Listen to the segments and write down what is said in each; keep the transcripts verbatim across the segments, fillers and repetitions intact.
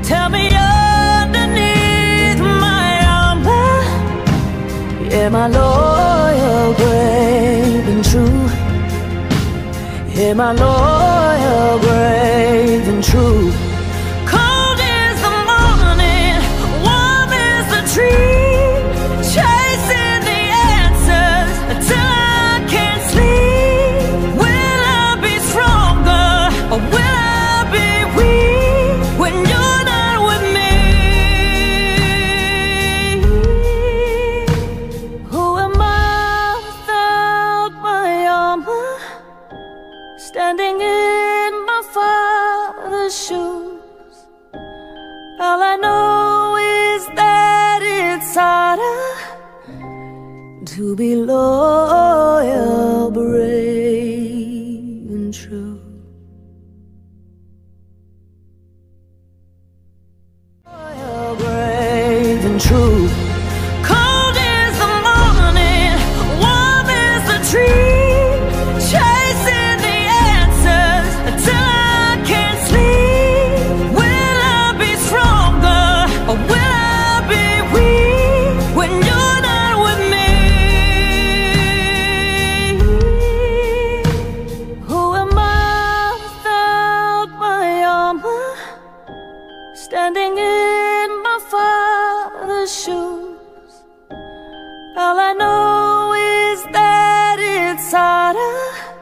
Tell me underneath my armor, am I loyal, brave and true? Am I loyal, brave and true? Cold is the morning, warm is the tree, chasing the answers until I can't sleep. Will I be stronger or will I be weak when you're not with me? Who am I without my armor, standing in my Father's shoes? All I know is that it's harder to be loyal, brave and true. Loyal, brave and true. Cold is the morning, warm is the tree, chasing the answers until I can't sleep. Will I be stronger or will I be weak when you're not with me? Who am I without my armor, standing in my Father's shoes? All I know is that it's harder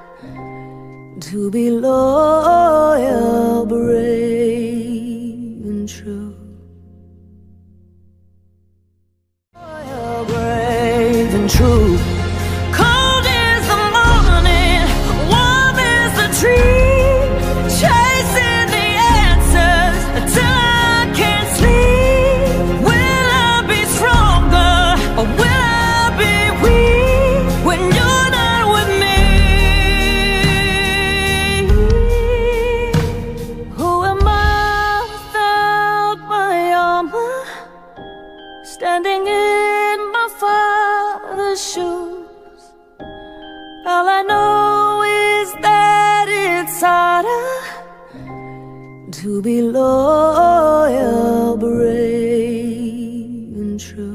to be loyal, brave and true. Loyal, brave and true. Cold is the morning, warm is the tree, chasing the answers until I can't sleep. Will I be stronger or will I be weak when you're not with me? Who am I without my armor, standing in my Father's shoes? All I know is that it's harder to be loyal, brave and true.